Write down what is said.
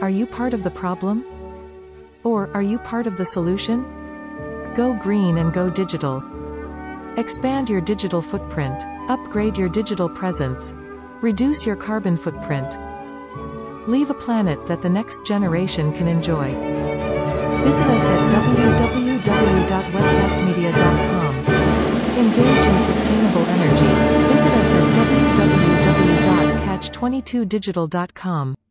Are you part of the problem? Or, are you part of the solution? Go green and go digital. Expand your digital footprint. Upgrade your digital presence. Reduce your carbon footprint. Leave a planet that the next generation can enjoy. Visit us at www.webcastmedia.com. Engage in sustainable energy. Visit us at www.katch22digital.com.